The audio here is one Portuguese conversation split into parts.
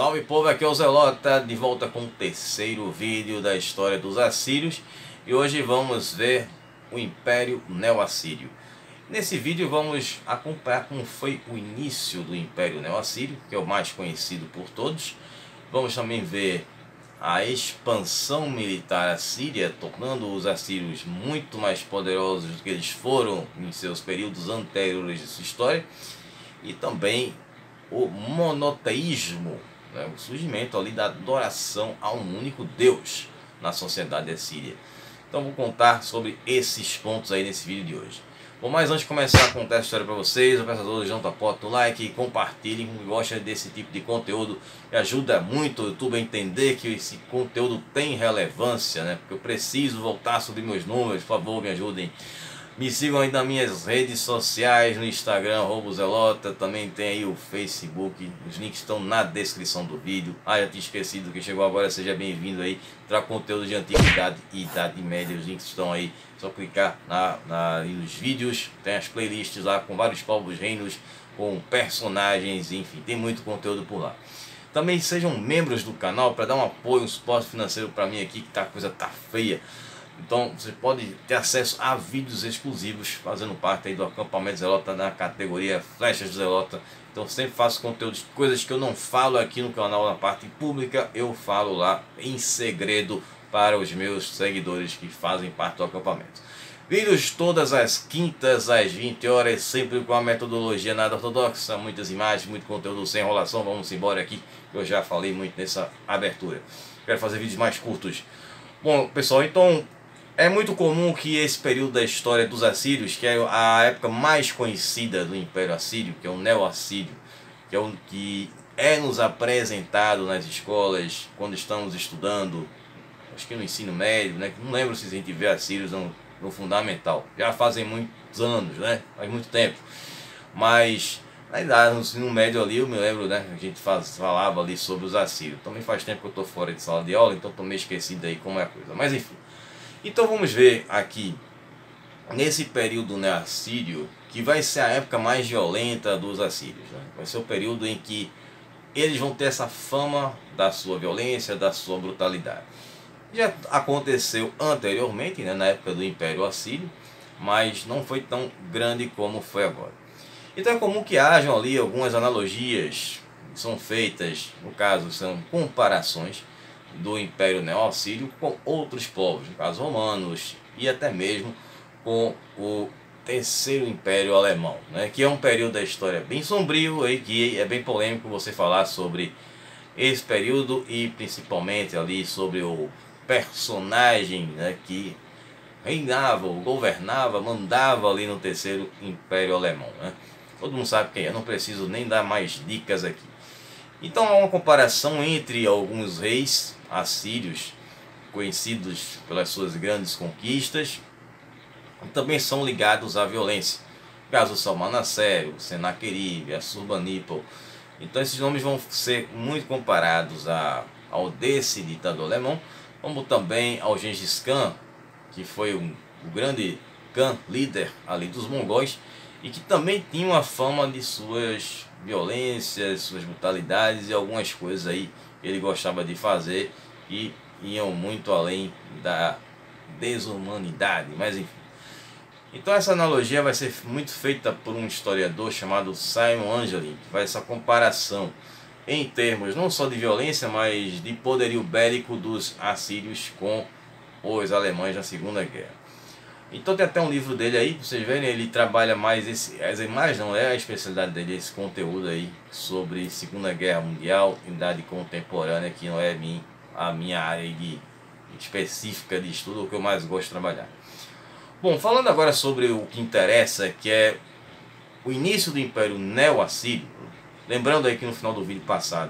Salve povo, aqui é o Zelota, de volta com o terceiro vídeo da história dos assírios. E hoje vamos ver o Império Neo-Assírio. Nesse vídeo vamos acompanhar como foi o início do Império Neo-Assírio, que é o mais conhecido por todos. Vamos também ver a expansão militar assíria, tornando os assírios muito mais poderosos do que eles foram em seus períodos anteriores de sua história. E também o monoteísmo, né, o surgimento ali da adoração a um único Deus na sociedade assíria. Então vou contar sobre esses pontos aí nesse vídeo de hoje. Bom, mas antes de começar a contar a história para vocês, eu peço a todos não tapotem o like e compartilhem quem gosta desse tipo de conteúdo, que ajuda muito o YouTube a entender que esse conteúdo tem relevância, né? Porque eu preciso voltar a subir meus números, por favor, me ajudem. Me sigam aí nas minhas redes sociais, no Instagram, @zelota, também tem aí o Facebook, os links estão na descrição do vídeo. Ah, já tinha esquecido, que chegou agora, seja bem-vindo aí, para conteúdo de antiguidade e idade média, os links estão aí, só clicar nos vídeos, tem as playlists lá com vários povos, reinos, com personagens, enfim, tem muito conteúdo por lá. Também sejam membros do canal para dar um apoio, um suporte financeiro para mim aqui, que a coisa tá feia. Então você pode ter acesso a vídeos exclusivos fazendo parte aí do acampamento Zelota na categoria Flechas do Zelota. Então sempre faço conteúdos, coisas que eu não falo aqui no canal na parte pública, eu falo lá em segredo para os meus seguidores que fazem parte do acampamento. Vídeos todas as quintas às 20 horas, sempre com a metodologia nada ortodoxa, muitas imagens, muito conteúdo sem enrolação. Vamos embora aqui, eu já falei muito nessa abertura. Quero fazer vídeos mais curtos. Bom pessoal, então é muito comum que esse período da história dos assírios, que é a época mais conhecida do Império Assírio, que é o Neo-Assírio, que é o que é nos apresentado nas escolas quando estamos estudando, acho que no ensino médio, né? Não lembro se a gente vê assírios no fundamental, já fazem muitos anos, né? Faz muito tempo, mas na idade, no ensino médio ali, eu me lembro, né? A gente falava ali sobre os assírios. Também faz tempo que eu estou fora de sala de aula, então estou meio esquecido aí como é a coisa, mas enfim. Então vamos ver aqui, nesse período neo-assírio, que vai ser a época mais violenta dos assírios, né? Vai ser o período em que eles vão ter essa fama da sua violência, da sua brutalidade. Já aconteceu anteriormente, né, na época do Império Assírio, mas não foi tão grande como foi agora. Então é comum que hajam ali algumas analogias que são feitas, no caso são comparações do Império Neo-Assírio com outros povos, no caso romanos, e até mesmo com o Terceiro Império Alemão, né, que é um período da história bem sombrio e que é bem polêmico você falar sobre esse período, e principalmente ali sobre o personagem, né, que reinava, governava, mandava ali no Terceiro Império Alemão, né? Todo mundo sabe quem é, não preciso nem dar mais dicas aqui. Então há uma comparação entre alguns reis assírios, conhecidos pelas suas grandes conquistas, e também são ligados à violência. Caso Salmanassero, Senaqueribe, Assurbanipal. Então esses nomes vão ser muito comparados ao desse ditador alemão, como também ao Gengis Khan, que foi o grande Khan líder ali dos mongóis, e que também tinha uma fama de suas violências, suas brutalidades e algumas coisas aí que ele gostava de fazer e iam muito além da desumanidade, mas enfim. Então essa analogia vai ser muito feita por um historiador chamado Simon Angelin, que faz essa comparação em termos não só de violência, mas de poderio bélico dos assírios com os alemães na Segunda Guerra. Então tem até um livro dele aí, pra vocês verem, ele trabalha mais as imagens, não é a especialidade dele, esse conteúdo aí sobre Segunda Guerra Mundial, idade contemporânea, que não é a minha área específica de estudo, o que eu mais gosto de trabalhar. Bom, falando agora sobre o que interessa, que é o início do Império Neo-Assírio, lembrando aí que no final do vídeo passado,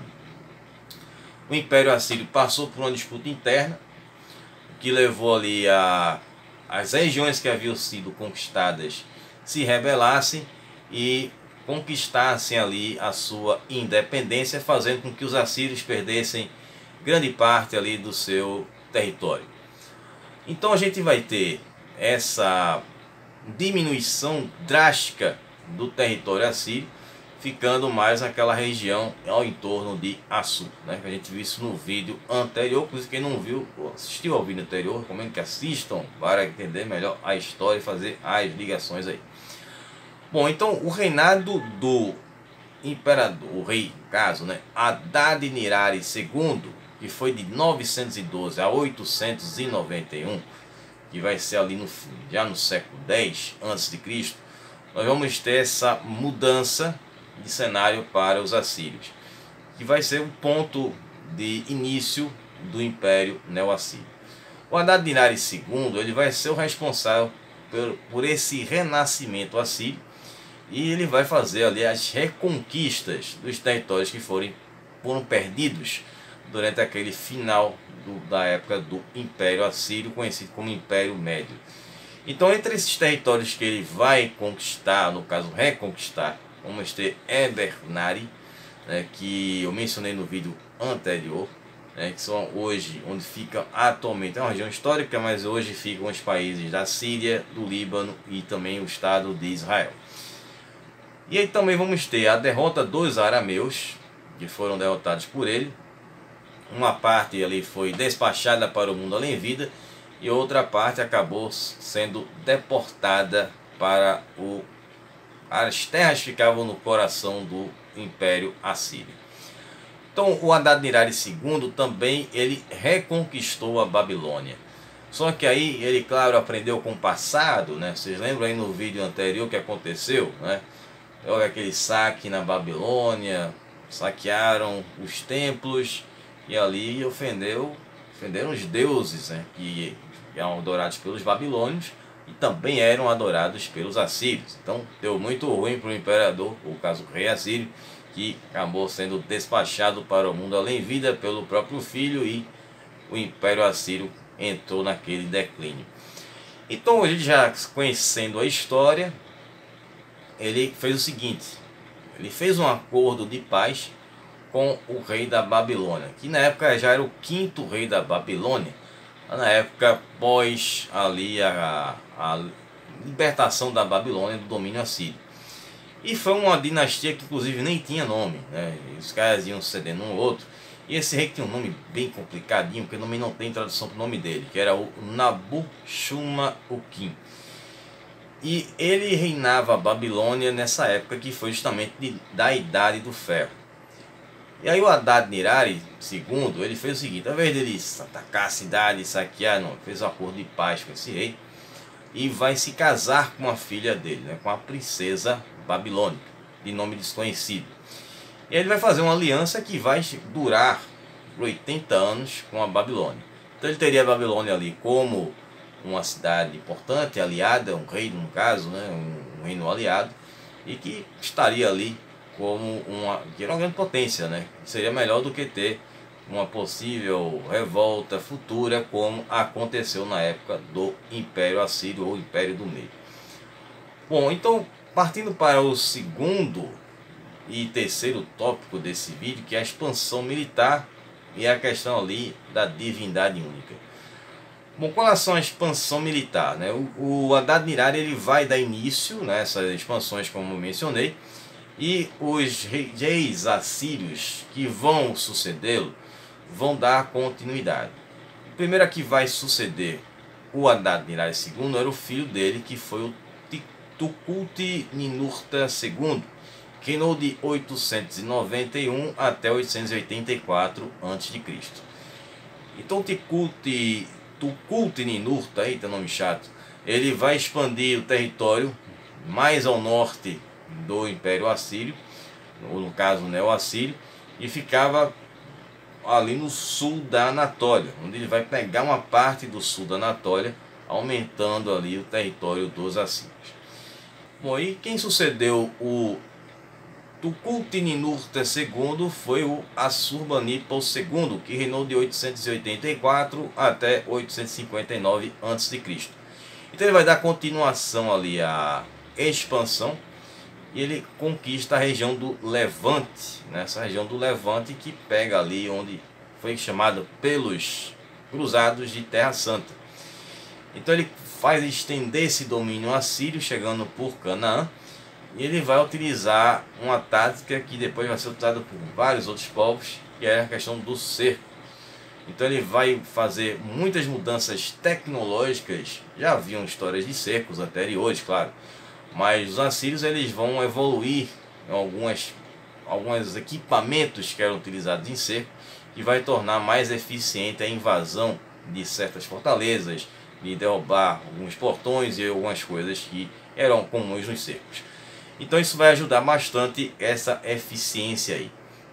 o Império Assírio passou por uma disputa interna, que levou ali as regiões que haviam sido conquistadas se rebelassem e conquistassem ali a sua independência, fazendo com que os assírios perdessem grande parte ali do seu território. Então a gente vai ter essa diminuição drástica do território assírio, ficando mais naquela região ao entorno de Açu, né? A gente viu isso no vídeo anterior, por isso quem não viu, assistiu ao vídeo anterior, recomendo que assistam para entender melhor a história e fazer as ligações aí. Bom, então o reinado do imperador, o rei, no caso, né, Haddad-Nirari II, que foi de 912 a 891, que vai ser ali já no século X a.C., nós vamos ter essa mudança de cenário para os assírios, que vai ser o ponto de início do Império Neo-Assírio. O Haddad-Nirari II, ele vai ser o responsável por esse renascimento assírio, e ele vai fazer ali as reconquistas dos territórios que foram perdidos durante aquele final da época do Império Assírio, conhecido como Império Médio. Então, entre esses territórios que ele vai conquistar, no caso reconquistar, vamos ter Ebernari, né, que eu mencionei no vídeo anterior, né, que são hoje onde fica atualmente, é uma região histórica, mas hoje ficam os países da Síria, do Líbano e também o Estado de Israel. E aí também vamos ter a derrota dos arameus, que foram derrotados por ele. Uma parte ali foi despachada para o mundo além-vida e outra parte acabou sendo deportada para as terras que ficavam no coração do Império Assírio. Então o Haddad-Nirari II também ele reconquistou a Babilônia. Só que aí ele, claro, aprendeu com o passado, né? Vocês lembram aí no vídeo anterior o que aconteceu, né? Houve aquele saque na Babilônia, saquearam os templos e ali ofenderam os deuses, né, que eram adorados pelos babilônios e também eram adorados pelos assírios. Então deu muito ruim para o imperador, o caso do rei assírio, que acabou sendo despachado para o mundo além-vida pelo próprio filho e o Império Assírio entrou naquele declínio. Então hoje, já conhecendo a história, ele fez o seguinte: ele fez um acordo de paz com o rei da Babilônia, que na época já era o quinto rei da Babilônia, na época pós ali a libertação da Babilônia do domínio assírio. E foi uma dinastia que inclusive nem tinha nome, né? Os caras iam cedendo um ao outro, e esse rei tinha um nome bem complicadinho, porque o nome não tem tradução para o nome dele, que era o Nabu-shuma-ukin. E ele reinava a Babilônia nessa época que foi justamente da Idade do Ferro. E aí o Haddad-Nirari II, ele fez o seguinte: ao invés dele atacar a cidade e saquear, não, fez um acordo de paz com esse rei e vai se casar com a filha dele, né, com a princesa babilônica, de nome desconhecido. E ele vai fazer uma aliança que vai durar 80 anos com a Babilônia. Então ele teria a Babilônia ali como uma cidade importante, aliada, um reino no caso, né, um reino aliado, e que estaria ali como que era uma grande potência, né? Seria melhor do que ter uma possível revolta futura, como aconteceu na época do Império Assírio ou Império do Meio. Bom, então partindo para o segundo e terceiro tópico desse vídeo, que é a expansão militar e a questão ali da divindade única. Bom, com relação à expansão militar, né, o Haddad-Nirari ele vai dar início nessas expansões, como eu mencionei, e os reis assírios que vão sucedê-lo vão dar continuidade. O primeiro a que vai suceder o Haddad-Nirari II era o filho dele, que foi o Tukulti-Ninurta II, que reinou de 891 até 884 a.C. Então Tukulti-Ninurta, eita nome chato, ele vai expandir o território mais ao norte do Império Assírio, ou no caso Neo-Assírio, e ficava ali no sul da Anatólia, onde ele vai pegar uma parte do sul da Anatólia, aumentando ali o território dos assírios. Bom, e quem sucedeu o Tukulti-Ninurta II foi o Assurbanipal II, que reinou de 884 até 859 a.C. Então ele vai dar continuação ali à expansão, e ele conquista a região do Levante, nessa região do Levante que pega ali onde foi chamado pelos cruzados de Terra Santa. Então ele faz estender esse domínio assírio, chegando por Canaã, E ele vai utilizar uma tática que depois vai ser utilizada por vários outros povos, que é a questão do cerco. Então ele vai fazer muitas mudanças tecnológicas. Já haviam histórias de cercos anteriores, claro, mas os assírios eles vão evoluir em alguns equipamentos que eram utilizados em cerco, e vai tornar mais eficiente a invasão de certas fortalezas, de derrubar alguns portões e algumas coisas que eram comuns nos cercos. Então isso vai ajudar bastante essa eficiência aí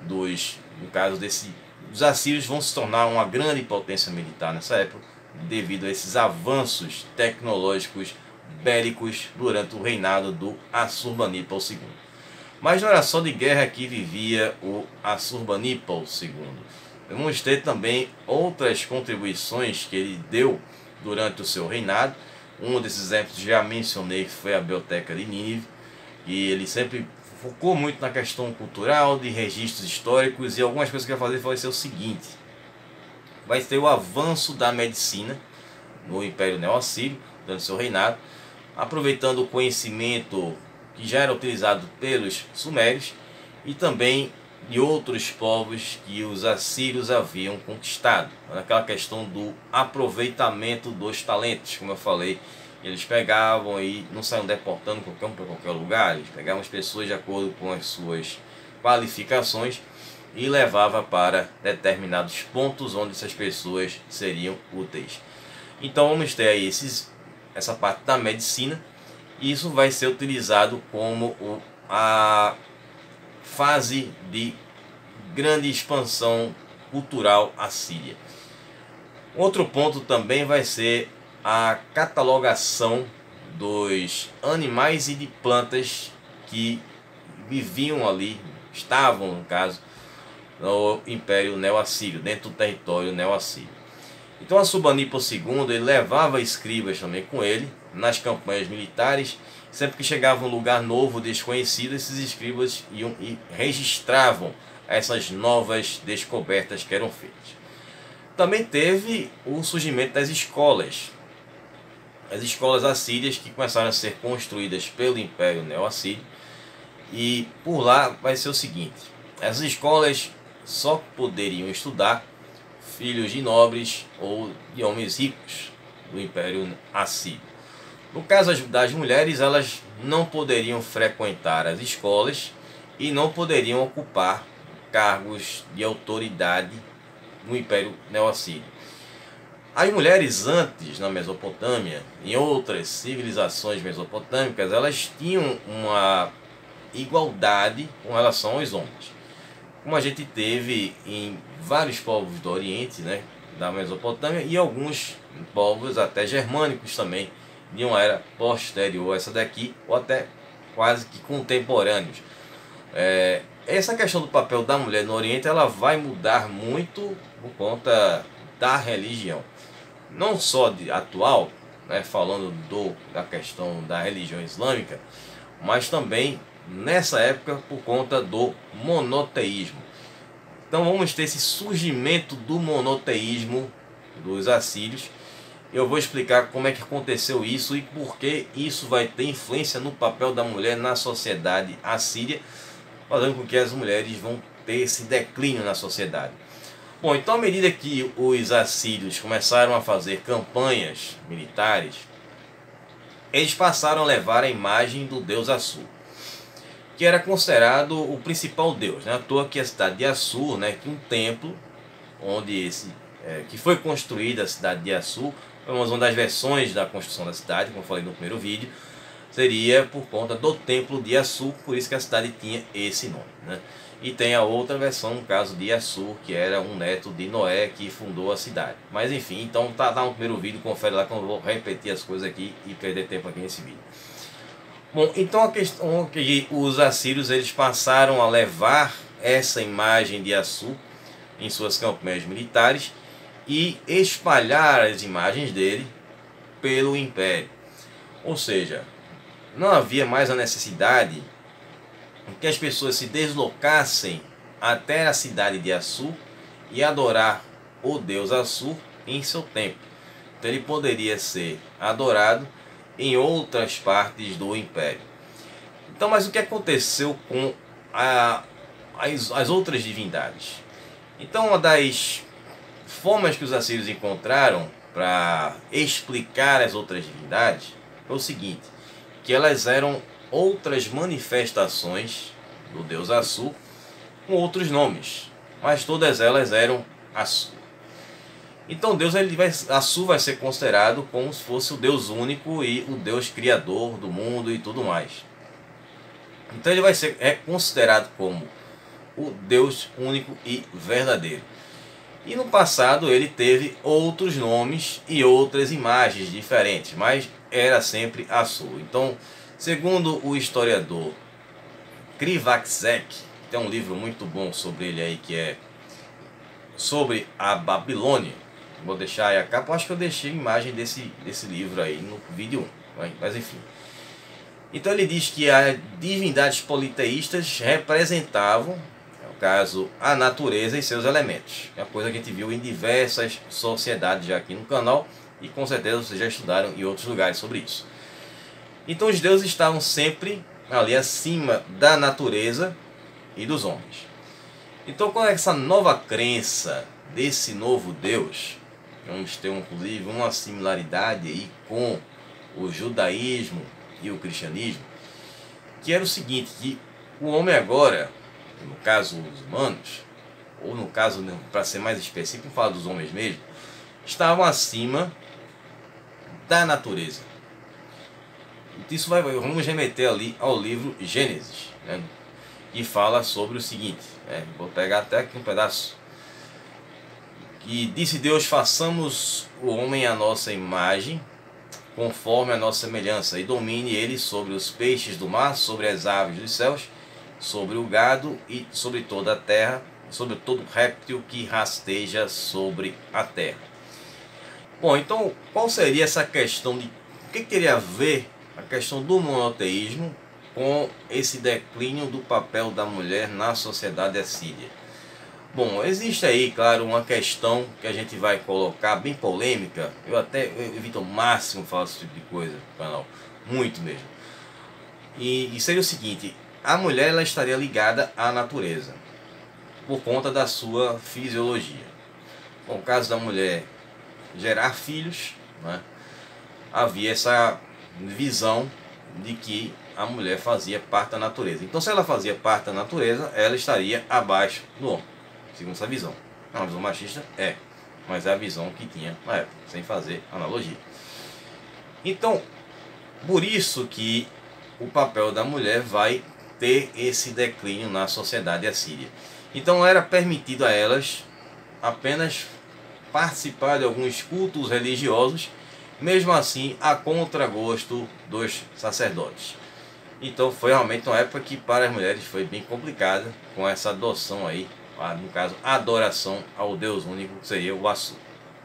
no caso os assírios vão se tornar uma grande potência militar nessa época, devido a esses avanços tecnológicos bélicos durante o reinado do Assurbanipal II. Mas não era só de guerra que vivia o Assurbanipal II. Vamos ter também outras contribuições que ele deu durante o seu reinado. Um desses exemplos já mencionei, que foi a Biblioteca de Nínive, e ele sempre focou muito na questão cultural, de registros históricos, e algumas coisas que vai fazer vai ser o seguinte: vai ter o avanço da medicina no Império Neo-Assírio durante o seu reinado, aproveitando o conhecimento que já era utilizado pelos sumérios e também de outros povos que os assírios haviam conquistado. Naquela questão do aproveitamento dos talentos, como eu falei, eles pegavam e não saíam deportando qualquer um para qualquer lugar, eles pegavam as pessoas de acordo com as suas qualificações e levava para determinados pontos onde essas pessoas seriam úteis. Então vamos ter aí essa parte da medicina, e isso vai ser utilizado como a fase de grande expansão cultural assíria. Outro ponto também vai ser a catalogação dos animais e de plantas que viviam ali, estavam no caso, no Império Neo-Assírio, dentro do território Neo-Assírio. Então Assurbanipal II ele levava escribas também com ele nas campanhas militares. Sempre que chegava um lugar novo, desconhecido, esses escribas iam e registravam essas novas descobertas que eram feitas. Também teve o surgimento das escolas. As escolas assírias que começaram a ser construídas pelo Império Neo-Assírio. E por lá vai ser o seguinte: essas escolas só poderiam estudar filhos de nobres ou de homens ricos do Império Assírio. No caso das mulheres, elas não poderiam frequentar as escolas e não poderiam ocupar cargos de autoridade no Império Neo-Assírio. As mulheres antes, na Mesopotâmia, em outras civilizações mesopotâmicas, elas tinham uma igualdade com relação aos homens, como a gente teve em vários povos do Oriente, né, da Mesopotâmia, e alguns povos até germânicos também, de uma era posterior a essa daqui, ou até quase que contemporâneos. Essa questão do papel da mulher no Oriente ela vai mudar muito por conta da religião. Não só atual, né, falando da questão da religião islâmica, mas também nessa época por conta do monoteísmo. Então vamos ter esse surgimento do monoteísmo dos assírios. Eu vou explicar como é que aconteceu isso e por que isso vai ter influência no papel da mulher na sociedade assíria, fazendo com que as mulheres vão ter esse declínio na sociedade. Bom, então à medida que os assírios começaram a fazer campanhas militares, eles passaram a levar a imagem do deus Assur, que era considerado o principal deus, né? À toa que a cidade de Assur, né, que um templo onde que foi construída a cidade de Assur, uma das versões da construção da cidade, como eu falei no primeiro vídeo, seria por conta do templo de Assur, por isso que a cidade tinha esse nome, né? E tem a outra versão, no caso de Assur, que era um neto de Noé que fundou a cidade. Mas enfim, então tá no primeiro vídeo, confere lá que eu não vou repetir as coisas aqui e perder tempo aqui nesse vídeo. Bom, então a questão é que os assírios eles passaram a levar essa imagem de Assur em suas campanhas militares e espalhar as imagens dele pelo império. Ou seja, não havia mais a necessidade que as pessoas se deslocassem até a cidade de Assur e adorar o deus Assur em seu templo. Então ele poderia ser adorado em outras partes do império. Então, mas o que aconteceu com as outras divindades? Então, uma das formas que os assírios encontraram para explicar as outras divindades foi o seguinte, que elas eram outras manifestações do deus Assu com outros nomes, mas todas elas eram Assu. Então Assu vai ser considerado como se fosse o Deus único e o Deus criador do mundo e tudo mais. Então ele vai ser considerado como o Deus único e verdadeiro. E no passado ele teve outros nomes e outras imagens diferentes, mas era sempre Assu. Então, segundo o historiador Krivacek, tem um livro muito bom sobre ele aí, que é sobre a Babilônia. Vou deixar aí a capa, acho que eu deixei a imagem desse livro aí no vídeo 1, mas enfim. Então ele diz que as divindades politeístas representavam, no caso, a natureza e seus elementos. É uma coisa que a gente viu em diversas sociedades já aqui no canal, e com certeza vocês já estudaram em outros lugares sobre isso. Então os deuses estavam sempre ali acima da natureza e dos homens. Então com essa nova crença desse novo Deus, vamos ter inclusive uma similaridade aí com o judaísmo e o cristianismo, que era o seguinte, que o homem agora, no caso os humanos, ou no caso, para ser mais específico, falar dos homens mesmo, estavam acima da natureza. Isso vamos remeter ali ao livro Gênesis, né, que fala sobre o seguinte, vou pegar até aqui um pedaço, que disse Deus: façamos o homem à nossa imagem, conforme a nossa semelhança, e domine ele sobre os peixes do mar, sobre as aves dos céus, sobre o gado e sobre toda a terra, sobre todo réptil que rasteja sobre a terra. Bom, então qual seria essa questão de o que queria ver a questão do monoteísmo com esse declínio do papel da mulher na sociedade assíria? Bom, existe aí, claro, uma questão que a gente vai colocar bem polêmica. Eu evito ao máximo falar esse tipo de coisa no canal, muito mesmo. E seria o seguinte: a mulher ela estaria ligada à natureza por conta da sua fisiologia. Bom, no caso da mulher gerar filhos, né, havia essa visão de que a mulher fazia parte da natureza. Então, se ela fazia parte da natureza, ela estaria abaixo do homem, segundo essa visão. É uma visão machista? É, mas é a visão que tinha na época, sem fazer analogia. Então, por isso que o papel da mulher vai ter esse declínio na sociedade assíria. Então era permitido a elas apenas participar de alguns cultos religiosos, mesmo assim a contragosto dos sacerdotes. Então foi realmente uma época que para as mulheres foi bem complicada, com essa adoção aí, no caso a adoração ao Deus único, que seria o Assu.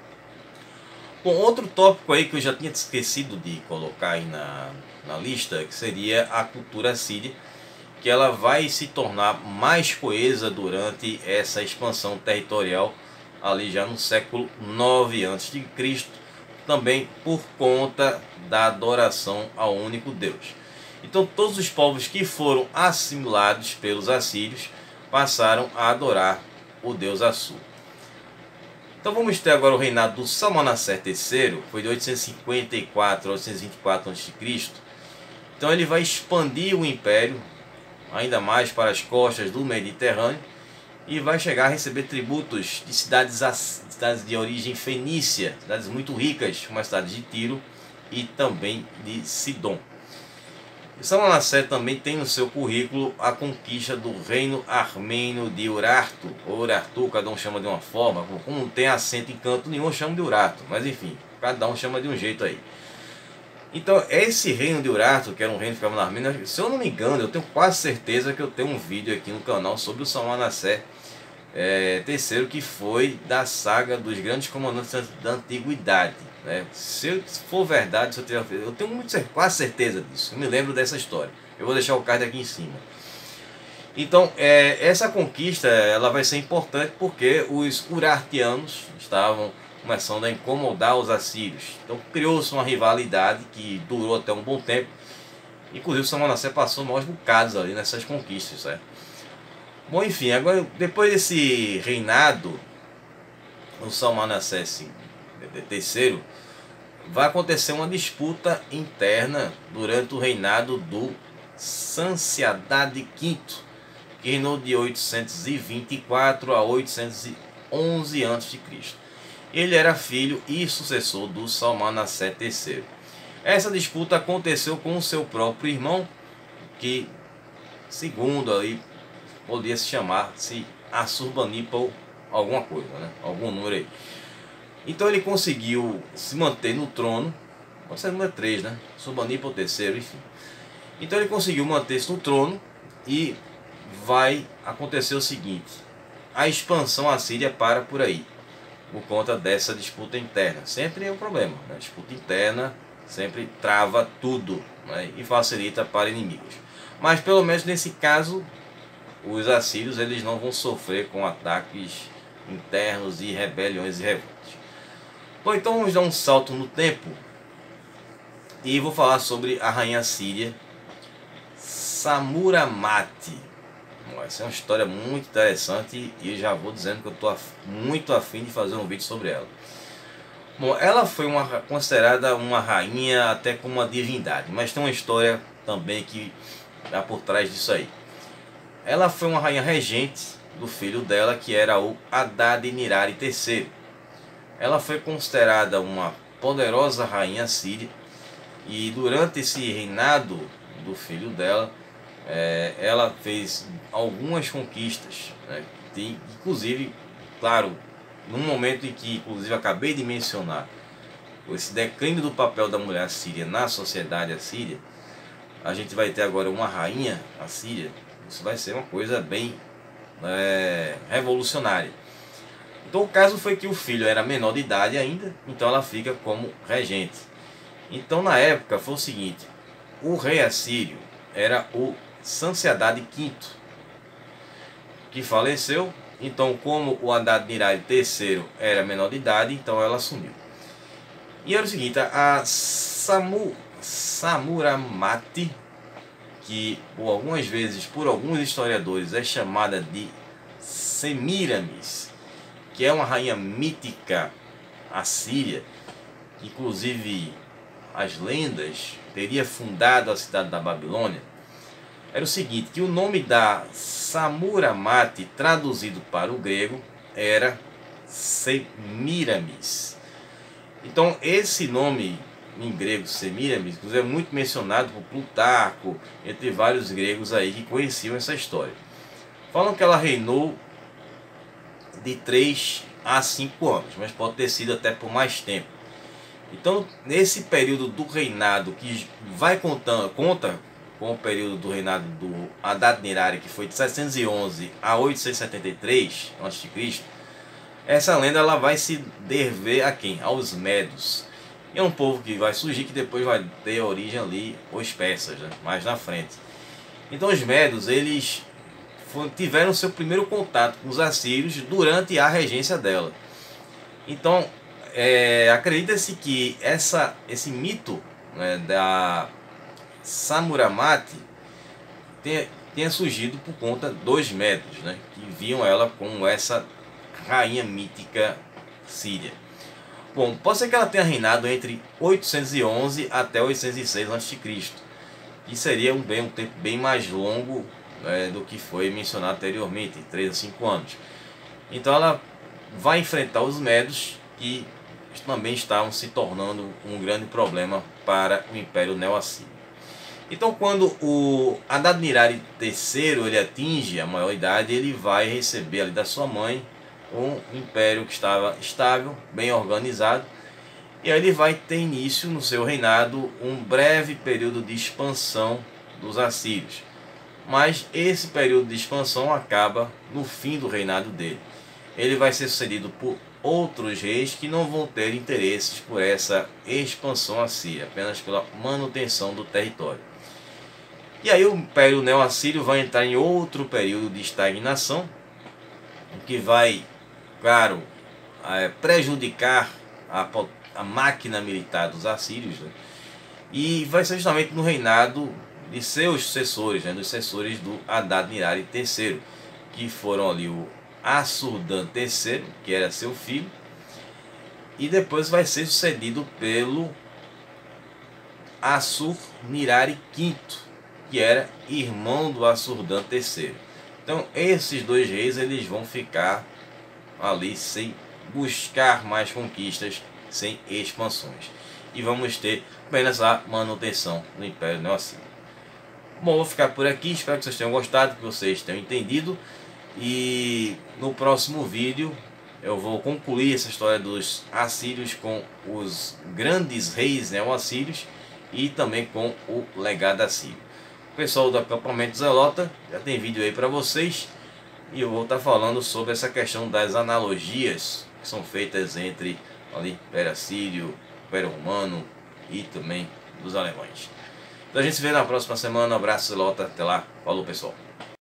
Bom, outro tópico aí que eu já tinha esquecido de colocar aí na lista, que seria a cultura assíria, que ela vai se tornar mais coesa durante essa expansão territorial ali já no século 9 a.C., também por conta da adoração ao único Deus. Então todos os povos que foram assimilados pelos assírios passaram a adorar o deus Assu. Então vamos ter agora o reinado do Salmanassar III, foi de 854 a 824 a.C. Então ele vai expandir o império ainda mais para as costas do Mediterrâneo e vai chegar a receber tributos de cidades de origem fenícia, cidades muito ricas, como a cidade de Tiro e também de Sidom. Salmanassar também tem no seu currículo a conquista do reino armênio de Urartu, ou Urartu, cada um chama de uma forma, como não tem acento em canto nenhum, chama de Urartu, mas enfim, cada um chama de um jeito aí. Então esse reino de Urartu, que era um reino que ficava na Armênia, se eu não me engano, eu tenho quase certeza que eu tenho um vídeo aqui no canal sobre o Salmanassar III, que foi da saga dos grandes comandantes da antiguidade, né? Se for verdade, eu tenho quase certeza disso, eu me lembro dessa história. Eu vou deixar o card aqui em cima. Então essa conquista ela vai ser importante porque os urartianos estavam começando a incomodar os assírios. Então criou-se uma rivalidade que durou até um bom tempo. Inclusive o Salmanassé passou maus bocados ali nessas conquistas, certo? Bom, enfim, agora depois desse reinado, o Salmanassé III, vai acontecer uma disputa interna durante o reinado do Sanciadade V, que reinou de 824 a 811 a.C. Ele era filho e sucessor do Salmanassé III. Essa disputa aconteceu com o seu próprio irmão, que, segundo ali, podia se chamar-se Assurbanipal alguma coisa, né? Algum número aí. Então ele conseguiu se manter no trono, pode ser número 3, né? Assurbanipal III, enfim. Então ele conseguiu manter-se no trono e vai acontecer o seguinte: a expansão assíria para por aí, por conta dessa disputa interna. Sempre é um problema, né? A disputa interna sempre trava tudo, né? E facilita para inimigos. Mas pelo menos nesse caso, os assírios eles não vão sofrer com ataques internos e rebeliões e revoltas. Bom, então vamos dar um salto no tempo e vou falar sobre a rainha síria Samuramate. Essa é uma história muito interessante e já vou dizendo que eu estou muito afim de fazer um vídeo sobre ela. Bom, ela foi considerada uma rainha até como uma divindade, mas tem uma história também que está por trás disso aí. Ela foi uma rainha regente do filho dela, que era o Adad-nirari III. Ela foi considerada uma poderosa rainha síria e durante esse reinado do filho dela, ela fez algumas conquistas, né? Inclusive, claro, num momento em que, inclusive, acabei de mencionar esse declínio do papel da mulher síria na sociedade assíria, a gente vai ter agora uma rainha assíria. Isso vai ser uma coisa bem revolucionária. Então o caso foi que o filho era menor de idade ainda, então ela fica como regente. Então na época foi o seguinte: o rei assírio era o Sanciadade V, que faleceu. Então, como o Adad-nirari III era menor de idade, então ela assumiu. E era o seguinte: a Samuramate, que por algumas vezes, por alguns historiadores, é chamada de Semiramis, que é uma rainha mítica assíria, inclusive as lendas teria fundado a cidade da Babilônia. Era o seguinte, que o nome da Samuramate, traduzido para o grego, era Semiramis. Então esse nome em grego, Semiramis, é muito mencionado por Plutarco, entre vários gregos aí que conheciam essa história. Falam que ela reinou de 3 a 5 anos, mas pode ter sido até por mais tempo. Então, nesse período do reinado, que conta com o período do reinado do Adad-nirari, que foi de 711 a 873 a.C., essa lenda ela vai se dever a quem? Aos Medos. E é um povo que vai surgir, que depois vai ter origem ali, os persas, né? Mais na frente. Então os Medos, eles tiveram seu primeiro contato com os assírios durante a regência dela. Então, acredita-se que esse mito, né, da Samuramate tenha surgido por conta dos Medos, né, que viam ela como essa rainha mítica síria. Bom, pode ser que ela tenha reinado entre 811 até 806 a.C., que seria um tempo bem mais longo do que foi mencionado anteriormente, 3 a 5 anos. Então ela vai enfrentar os Medos, que também estavam se tornando um grande problema para o Império Neo-Assírio. Então quando o Adad-nirari III ele atinge a maioridade, ele vai receber ali da sua mãe um império que estava estável, bem organizado, e aí ele vai ter início no seu reinado um breve período de expansão dos assírios. Mas esse período de expansão acaba no fim do reinado dele. Ele vai ser sucedido por outros reis que não vão ter interesses por essa expansão assíria, apenas pela manutenção do território. E aí o Império Neo-Assírio vai entrar em outro período de estagnação, que vai, claro, prejudicar a máquina militar dos assírios, né? E vai ser justamente no reinado de seus sucessores, né, dos sucessores do Adad-Nirari III, que foram ali o Assur-Dan III, que era seu filho, e depois vai ser sucedido pelo Assur-Nirari V, que era irmão do Assur-Dan III. Então esses dois reis eles vão ficar ali sem buscar mais conquistas, sem expansões, e vamos ter apenas a manutenção do Império Neo-Assírio. Bom, vou ficar por aqui, espero que vocês tenham gostado, que vocês tenham entendido, e no próximo vídeo eu vou concluir essa história dos assírios com os grandes reis neo-assírios e também com o legado assírio. O pessoal do acampamento Zelota já tem vídeo aí para vocês, e eu vou estar falando sobre essa questão das analogias que são feitas entre ali Império Assírio, Império Romano e também dos alemães. Então a gente se vê na próxima semana. Um abraço, Zelota. Até lá. Falou, pessoal.